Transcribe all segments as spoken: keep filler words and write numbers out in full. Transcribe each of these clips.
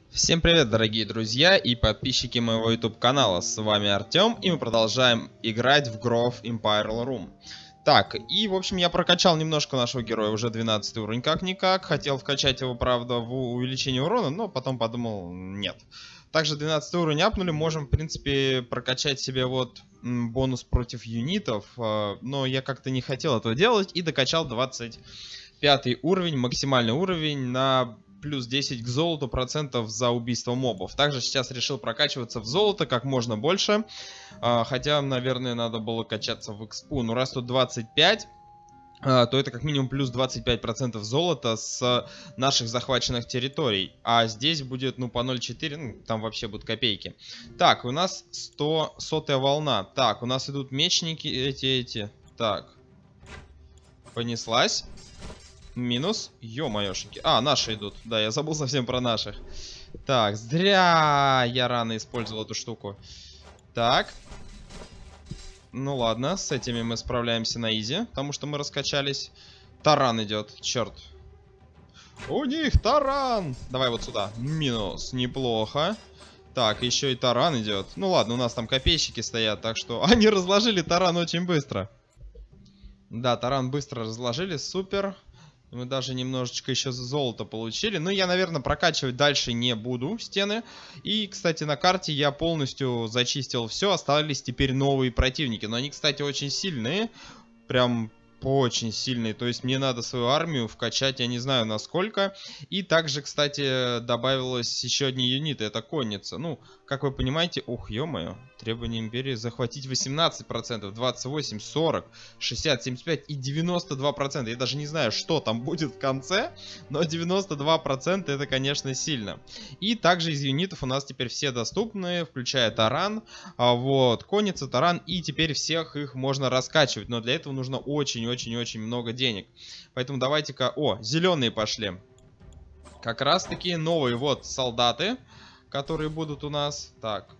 Всем привет, дорогие друзья и подписчики моего YouTube канала. С вами Артем, и мы продолжаем играть в Grove Imperial Room. Так, и в общем я прокачал немножко нашего героя, уже двенадцатый уровень как-никак. Хотел вкачать его, правда, в увеличение урона, но потом подумал, нет. Также двенадцатый уровень апнули, можем, в принципе, прокачать себе вот бонус против юнитов. Но я как-то не хотел этого делать и докачал двадцать пятый уровень, максимальный уровень на плюс десять к золоту процентов за убийство мобов. Также сейчас решил прокачиваться в золото как можно больше. А, хотя, наверное, надо было качаться в экспу. Но раз тут двадцать пять, а, то это как минимум плюс двадцать пять процентов золота с наших захваченных территорий. А здесь будет, ну, по ноль целых четыре, ну, там вообще будут копейки. Так, у нас сто, сотая волна. Так, у нас идут мечники эти-эти. Так. Понеслась. Минус. Ё-моёшеньки. А, наши идут. Да, я забыл совсем про наших. Так, зря я рано использовал эту штуку. Так. Ну ладно, с этими мы справляемся на изи, потому что мы раскачались. Таран идет, черт. У них таран! Давай вот сюда. Минус. Неплохо. Так, еще и таран идет. Ну ладно, у нас там копейщики стоят, так что они разложили таран очень быстро. Да, таран быстро разложили, супер. Мы даже немножечко еще золота получили. Но я, наверное, прокачивать дальше не буду стены. И, кстати, на карте я полностью зачистил все. Остались теперь новые противники. Но они, кстати, очень сильные. Прям очень сильные. То есть мне надо свою армию вкачать, я не знаю насколько. И также, кстати, добавилось еще одни юниты. Это конница. Ну, как вы понимаете... Ух, ё-моё. Требования империи захватить восемнадцать процентов, двадцать восемь, сорок, шестьдесят, семьдесят пять и девяносто два процента. Я даже не знаю, что там будет в конце, но девяносто два процента это, конечно, сильно. И также из юнитов у нас теперь все доступны, включая таран, а вот, конница, таран, и теперь всех их можно раскачивать. Но для этого нужно очень-очень-очень много денег. Поэтому давайте-ка... О, зеленые пошли. Как раз-таки новые вот солдаты, которые будут у нас. Так.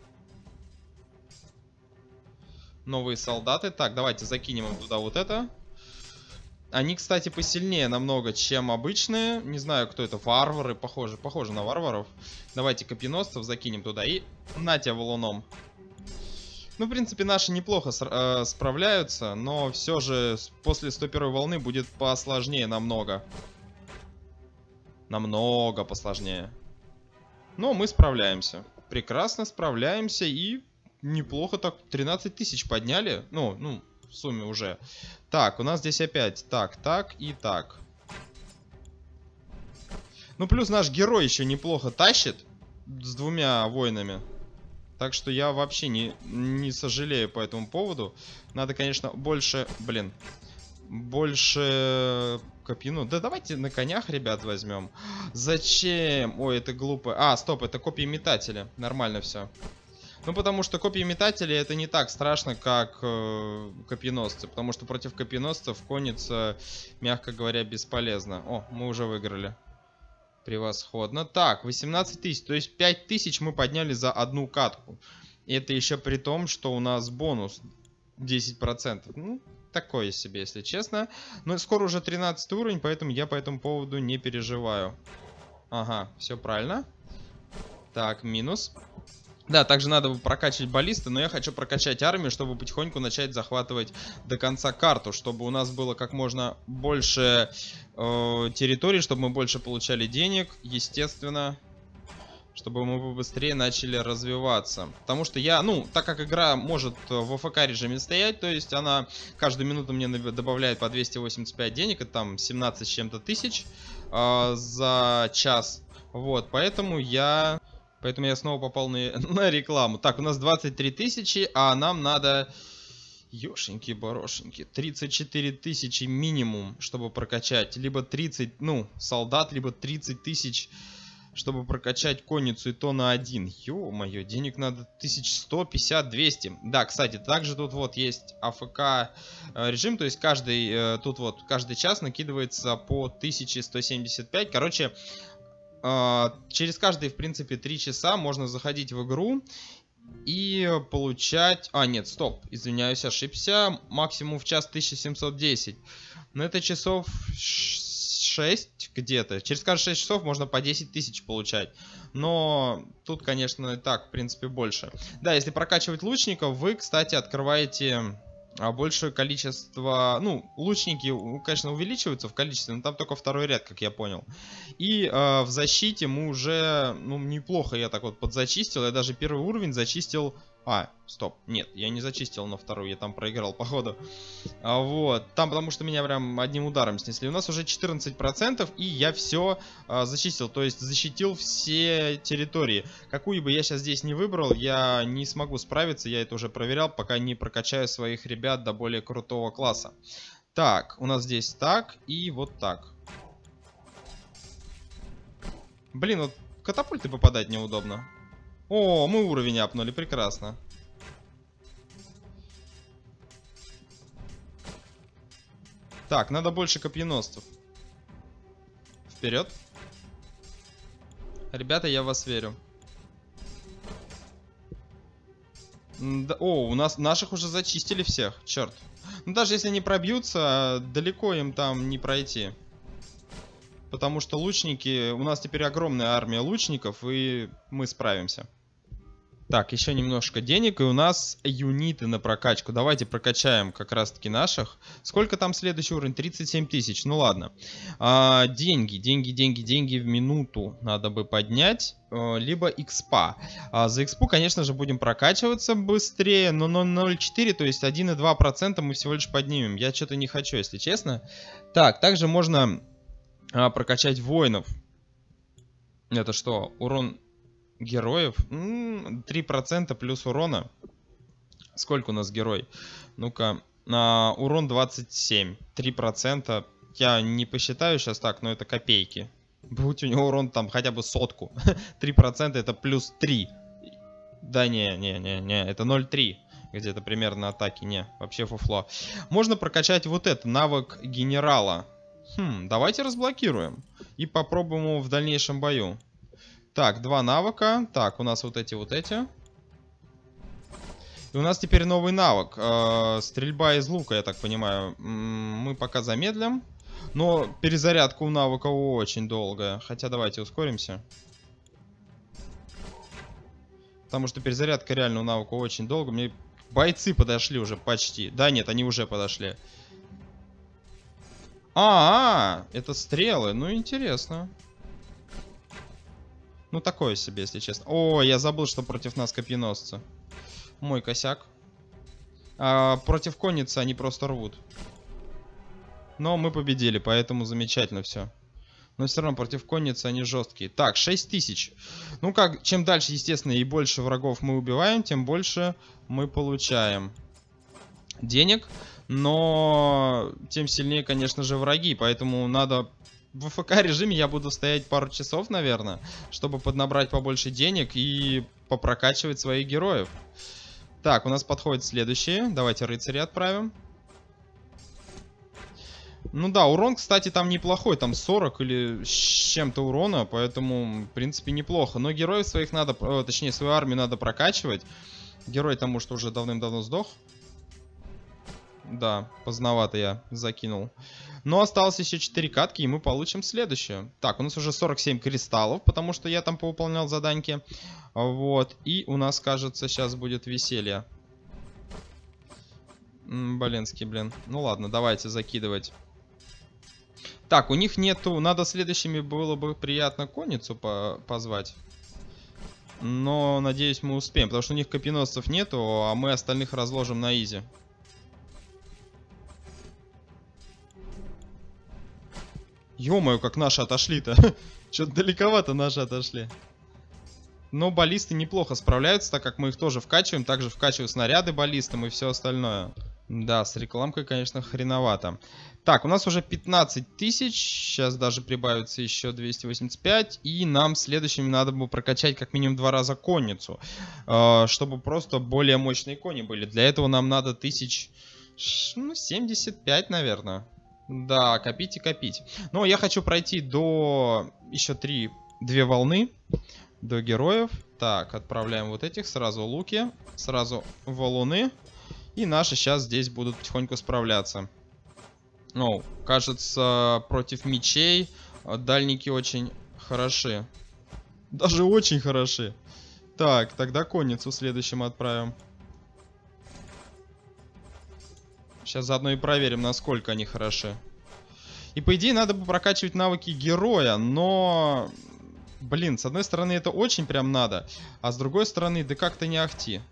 Новые солдаты. Так, давайте закинем им туда вот это. Они, кстати, посильнее намного, чем обычные. Не знаю, кто это. Варвары. Похоже, похоже на варваров. Давайте копьеносцев закинем туда. И на тебя валуном. Ну, в принципе, наши неплохо э, справляются. Но все же после сто первой волны будет посложнее намного. Намного посложнее. Но мы справляемся. Прекрасно справляемся и... Неплохо так, тринадцать тысяч подняли. Ну, ну, в сумме уже. Так, у нас здесь опять так, так и так. Ну, плюс наш герой еще неплохо тащит с двумя воинами. Так что я вообще не, не сожалею по этому поводу. Надо, конечно, больше, блин, больше копьяну. Да давайте на конях, ребят, возьмем. Зачем? Ой, это глупо. А, стоп, это копии метателя. Нормально все. Ну, потому что копья метателей это не так страшно, как э, копьеносцы. Потому что против копьеносцев конница, мягко говоря, бесполезна. О, мы уже выиграли. Превосходно. Так, восемнадцать тысяч. То есть пять тысяч мы подняли за одну катку. И это еще при том, что у нас бонус десять процентов. Ну, такое себе, если честно. Но скоро уже тринадцатый уровень, поэтому я по этому поводу не переживаю. Ага, все правильно. Так, минус. Да, также надо бы прокачивать баллисты, но я хочу прокачать армию, чтобы потихоньку начать захватывать до конца карту, чтобы у нас было как можно больше э, территорий, чтобы мы больше получали денег, естественно, чтобы мы быстрее начали развиваться. Потому что я, ну, так как игра может в АФК режиме стоять, то есть она каждую минуту мне добавляет по двести восемьдесят пять денег, это там семнадцать с чем-то тысяч э, за час, вот, поэтому я... Поэтому я снова попал на, на рекламу. Так, у нас двадцать три тысячи, а нам надо... Ёшеньки-борошеньки. тридцать четыре тысячи минимум, чтобы прокачать. Либо тридцать, ну, солдат, либо тридцать тысяч, чтобы прокачать конницу, и то на один. Ё-моё, денег надо тысяча сто пятьдесят — двести. Да, кстати, также тут вот есть АФК режим, то есть каждый, тут вот, каждый час накидывается по тысяче сто семьдесят пять. Короче... Через каждые, в принципе, три часа можно заходить в игру и получать... А, нет, стоп, извиняюсь, ошибся. Максимум в час тысяча семьсот десять. Но это часов шесть где-то. Через каждые шесть часов можно по десять тысяч получать. Но тут, конечно, и так, в принципе, больше. Да, если прокачивать лучников, вы, кстати, открываете большее количество... Ну, лучники, конечно, увеличиваются в количестве, но там только второй ряд, как я понял. И э, в защите мы уже, ну, неплохо я так вот подзачистил. Я даже первый уровень зачистил... А, стоп, нет, я не зачистил на вторую, я там проиграл, походу. А, вот, там потому что меня прям одним ударом снесли. У нас уже четырнадцать процентов, и я все а, зачистил, то есть защитил все территории. Какую бы я сейчас здесь не выбрал, я не смогу справиться, я это уже проверял, пока не прокачаю своих ребят до более крутого класса. Так, у нас здесь так и вот так. Блин, вот в катапульты попадать неудобно. О, мы уровень апнули, прекрасно. Так, надо больше копьеносцев. Вперед. Ребята, я в вас верю. Да, о, у нас наших уже зачистили всех, черт. Ну, даже если не пробьются, далеко им там не пройти. Потому что лучники... У нас теперь огромная армия лучников, и мы справимся. Так, еще немножко денег, и у нас юниты на прокачку. Давайте прокачаем как раз-таки наших. Сколько там следующий уровень? тридцать семь тысяч. Ну ладно. А, деньги, деньги, деньги, деньги в минуту надо бы поднять. А, либо экспа. А, за экспу, конечно же, будем прокачиваться быстрее. Но ноль целых четыре десятых, то есть один и два процента мы всего лишь поднимем. Я что-то не хочу, если честно. Так, также можно а, прокачать воинов. Это что? Урон... Героев? три процента плюс урона. Сколько у нас герой? Ну-ка. А, урон двадцать семь. три процента. Я не посчитаю сейчас так, но это копейки. Будь у него урон там хотя бы сотку. три процента это плюс три. Да не, не, не, не. Это ноль целых три. Где-то примерно атаки. Не, вообще фуфло. Можно прокачать вот это. Навык генерала. Хм, давайте разблокируем. И попробуем его в дальнейшем бою. Так, два навыка. Так, у нас вот эти вот эти. И у нас теперь новый навык. Э, стрельба из лука, я так понимаю. Мы пока замедлим. Но перезарядка у навыка очень долгая. Хотя давайте ускоримся. Потому что перезарядка реально у навыка очень долго. Мне бойцы подошли уже почти. Да нет, они уже подошли. А, -а, -а это стрелы. Ну, интересно. Ну, такое себе, если честно. О, я забыл, что против нас копьеносцы. Мой косяк. А, против конницы они просто рвут. Но мы победили, поэтому замечательно все. Но все равно против конницы они жесткие. Так, шесть тысяч. Ну как, чем дальше, естественно, и больше врагов мы убиваем, тем больше мы получаем денег. Но тем сильнее, конечно же, враги. Поэтому надо... В АФК режиме я буду стоять пару часов, наверное, чтобы поднабрать побольше денег и попрокачивать своих героев. Так, у нас подходят следующие. Давайте рыцаря отправим. Ну да, урон, кстати, там неплохой. Там сорок или с чем-то урона, поэтому, в принципе, неплохо. Но героев своих надо, о, точнее, свою армию надо прокачивать. Герой тому, что уже давным-давно сдох. Да, поздновато я закинул. Но осталось еще четыре катки, и мы получим следующее. Так, у нас уже сорок семь кристаллов, потому что я там повыполнял заданьки. Вот. И у нас, кажется, сейчас будет веселье. М, Боленский, блин. Ну ладно, давайте закидывать. Так, у них нету... Надо следующими было бы приятно конницу по позвать. Но, надеюсь, мы успеем, потому что у них копьеносцев нету, а мы остальных разложим на изи. Ё-моё, как наши отошли-то. Что-то далековато наши отошли. Но баллисты неплохо справляются, так как мы их тоже вкачиваем. Также вкачиваю снаряды баллистам и все остальное. Да, с рекламкой, конечно, хреновато. Так, у нас уже пятнадцать тысяч. Сейчас даже прибавится еще двести восемьдесят пять. И нам следующими надо бы прокачать как минимум два раза конницу. Чтобы просто более мощные кони были. Для этого нам надо тысяч... Ну, семьдесят пять, наверное. Да, копить и копить. Но я хочу пройти до еще три, две волны. До героев. Так, отправляем вот этих. Сразу луки. Сразу валуны. И наши сейчас здесь будут потихоньку справляться. Ну, кажется, против мечей дальники очень хороши. Даже очень хороши. Так, тогда конницу следующим отправим. Сейчас заодно и проверим, насколько они хороши. И по идее надо бы прокачивать навыки героя, но... Блин, с одной стороны это очень прям надо, а с другой стороны, да как-то не ахти.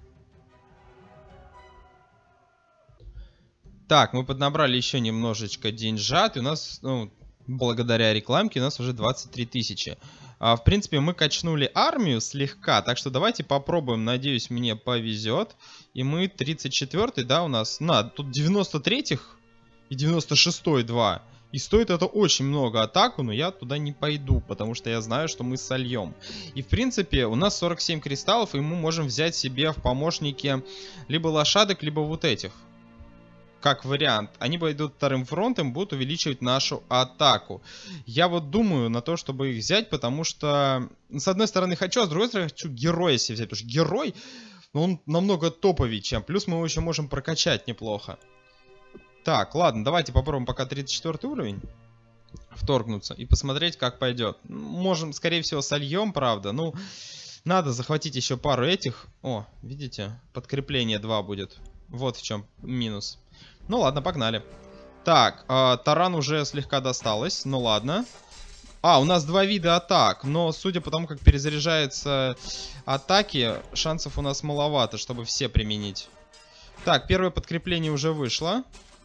Так, мы поднабрали еще немножечко деньжат, и у нас, ну, благодаря рекламке, у нас уже двадцать три тысячи. А, в принципе, мы качнули армию слегка, так что давайте попробуем, надеюсь, мне повезет. И мы тридцать четвёртый, да, у нас, на, тут девяносто третьих и девяносто шестой два. И стоит это очень много атаку, но я туда не пойду, потому что я знаю, что мы сольем. И в принципе у нас сорок семь кристаллов, и мы можем взять себе в помощники либо лошадок, либо вот этих. Как вариант. Они пойдут вторым фронтом, будут увеличивать нашу атаку. Я вот думаю на то, чтобы их взять, потому что с одной стороны хочу, а с другой стороны хочу героя себе взять. Потому что герой, ну, он намного топовее, чем. Плюс мы его еще можем прокачать неплохо. Так, ладно, давайте попробуем пока тридцать четвёртый уровень вторгнуться и посмотреть, как пойдет. Можем, скорее всего, сольем, правда. Ну, надо захватить еще пару этих. О, видите, подкрепление два будет. Вот в чем минус. Ну ладно, погнали. Так, э, таран уже слегка досталось. Ну ладно. А, у нас два вида атак. Но судя по тому, как перезаряжаются атаки, шансов у нас маловато, чтобы все применить. Так, первое подкрепление уже вышло.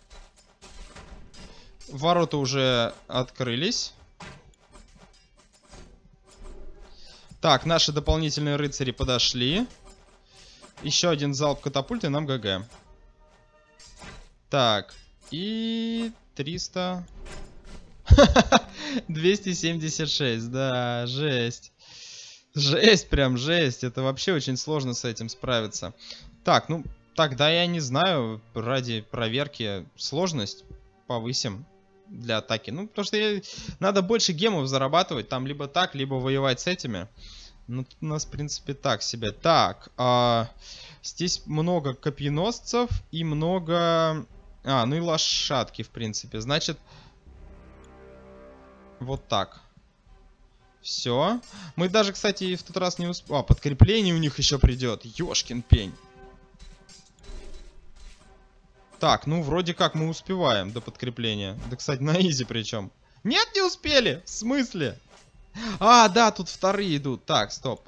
Ворота уже открылись. Так, наши дополнительные рыцари подошли. Еще один залп катапульты, нам ГГ. Так, и триста... двести семьдесят шесть, да, жесть. Жесть, прям жесть. Это вообще очень сложно с этим справиться. Так, ну, тогда я не знаю, ради проверки сложность повысим для атаки. Ну, потому что я... надо больше гемов зарабатывать, там либо так, либо воевать с этими. Ну, тут у нас, в принципе, так себе. Так, а, здесь много копьеносцев и много... А, ну и лошадки, в принципе. Значит, вот так. Все. Мы даже, кстати, в тот раз не успели... А, подкрепление у них еще придет. Ёшкин пень. Так, ну вроде как мы успеваем до подкрепления. Да, кстати, на изи причем. Нет, не успели! В смысле? А, да, тут вторые идут. Так, стоп.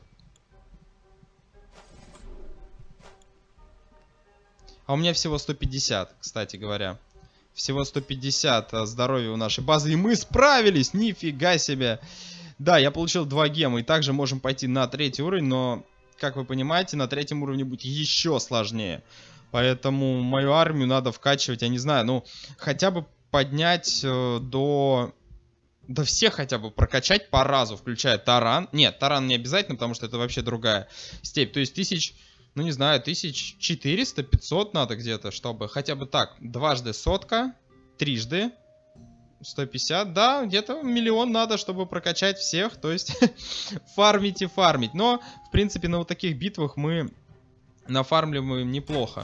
А у меня всего сто пятьдесят, кстати говоря. Всего сто пятьдесят здоровья у нашей базы. И мы справились! Нифига себе! Да, я получил два гема. И также можем пойти на третий уровень. Но, как вы понимаете, на третьем уровне будет еще сложнее. Поэтому мою армию надо вкачивать, я не знаю, ну, хотя бы поднять э, до... До всех хотя бы прокачать по разу, включая таран. Нет, таран не обязательно, потому что это вообще другая степь. То есть тысяч, ну не знаю, тысяч четыреста, пятьсот надо где-то, чтобы хотя бы так, дважды сотка, трижды сто пятьдесят, да, где-то миллион надо, чтобы прокачать всех. То есть фармить и фармить. Но, в принципе, на вот таких битвах мы нафармливаем неплохо.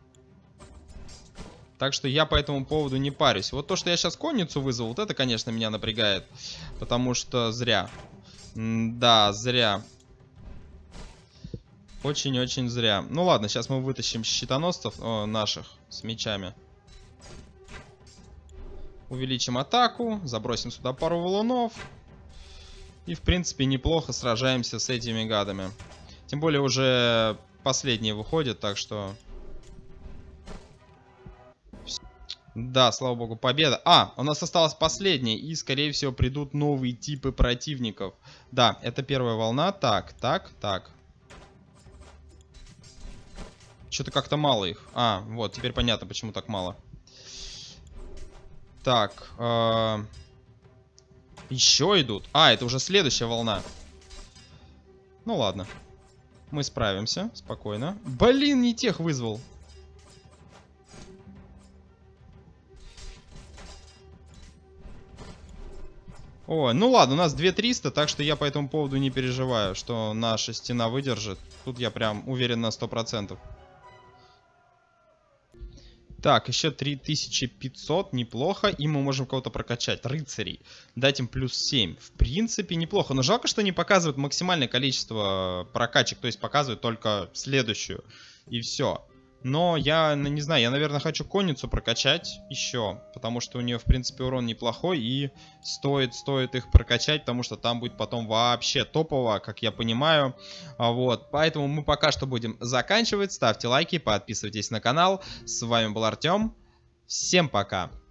Так что я по этому поводу не парюсь. Вот то, что я сейчас конницу вызвал, вот это, конечно, меня напрягает. Потому что зря. М да, зря. Очень-очень зря. Ну ладно, сейчас мы вытащим щитоносцев о, наших с мечами. Увеличим атаку. Забросим сюда пару валунов. И, в принципе, неплохо сражаемся с этими гадами. Тем более уже последние выходят, так что... Да, слава богу, победа. А, у нас осталось последнее. И, скорее всего, придут новые типы противников. Да, это первая волна. Так, так, так. Что-то как-то мало их. А, вот, теперь понятно, почему так мало. Так. Э еще идут. А, это уже следующая волна. Ну, ладно. Мы справимся. Спокойно. Блин, не тех вызвал. Ой, ну ладно, у нас две тысячи триста, так что я по этому поводу не переживаю, что наша стена выдержит. Тут я прям уверен на сто процентов. Так, еще три тысячи пятьсот, неплохо. И мы можем кого-то прокачать. Рыцарей. Дать им плюс семь. В принципе, неплохо. Но жалко, что не показывает максимальное количество прокачек. То есть показывает только следующую. И все. Но я, не знаю, я, наверное, хочу конницу прокачать еще. Потому что у нее, в принципе, урон неплохой. И стоит, стоит их прокачать, потому что там будет потом вообще топово, как я понимаю. Вот, поэтому мы пока что будем заканчивать. Ставьте лайки, подписывайтесь на канал. С вами был Артем. Всем пока.